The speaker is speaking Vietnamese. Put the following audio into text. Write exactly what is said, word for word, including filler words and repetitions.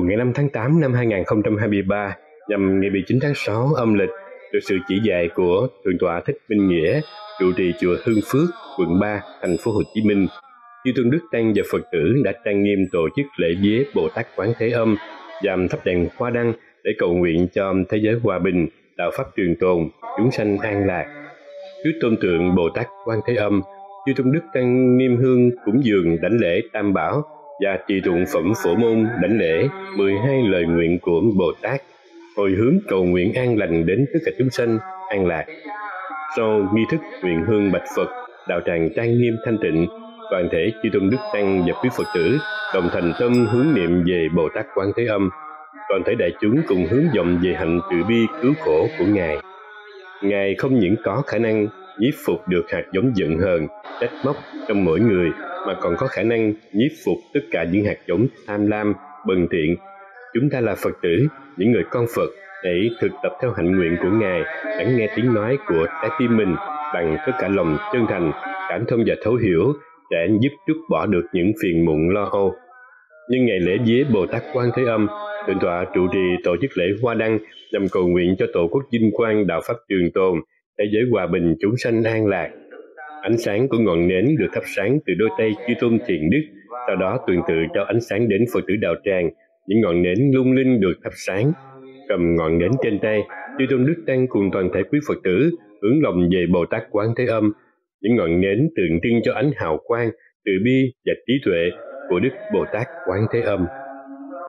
ngày năm tháng tám năm hai nghìn không trăm hai mươi ba, nhằm ngày mười chín tháng sáu âm lịch, được sự chỉ dạy của Thượng tọa Thích Minh Nghĩa, trụ trì chùa Hương Phước, quận ba, thành phố Hồ Chí Minh, chư tôn đức tăng và Phật tử đã trang nghiêm tổ chức lễ viếng Bồ Tát Quán Thế Âm và thắp đèn hoa đăng để cầu nguyện cho thế giới hòa bình, đạo pháp trường tồn, chúng sanh an lạc. Trước tôn tượng Bồ Tát Quán Thế Âm, chư tôn đức tăng niêm hương cúng dường đảnh lễ Tam Bảo và trì tụng phẩm phổ môn đảnh lễ mười hai lời nguyện của Bồ Tát, hồi hướng cầu nguyện an lành đến tất cả chúng sanh an lạc. Sau nghi thức nguyện hương bạch Phật, đạo tràng trang nghiêm thanh tịnh, toàn thể chư tôn đức tăng và quý Phật tử đồng thành tâm hướng niệm về Bồ Tát Quán Thế Âm. Toàn thể đại chúng cùng hướng vọng về hạnh từ bi cứu khổ của Ngài. Ngài không những có khả năng nhiếp phục được hạt giống giận hờn, trách móc trong mỗi người, mà còn có khả năng nhiếp phục tất cả những hạt giống tham lam, bần thiện. Chúng ta là Phật tử, những người con Phật, hãy thực tập theo hạnh nguyện của Ngài, lắng nghe tiếng nói của trái tim mình bằng tất cả lòng chân thành, cảm thông và thấu hiểu, sẽ giúp trút bỏ được những phiền muộn lo âu. Nhân ngày lễ viếng Bồ Tát Quán Thế Âm, Thượng tọa trụ trì tổ chức lễ hoa đăng nhằm cầu nguyện cho tổ quốc vinh quang, đạo pháp trường tồn, thế giới hòa bình, chúng sanh an lạc. Ánh sáng của ngọn nến được thắp sáng từ đôi tay chư tôn thiện đức, sau đó tuần tự cho ánh sáng đến Phật tử đạo tràng. Những ngọn nến lung linh được thắp sáng. Cầm ngọn nến trên tay, chư tôn đức tăng cùng toàn thể quý Phật tử hướng lòng về Bồ Tát Quán Thế Âm. Những ngọn nến tượng trưng cho ánh hào quang, từ bi và trí tuệ của Đức Bồ Tát Quán Thế Âm.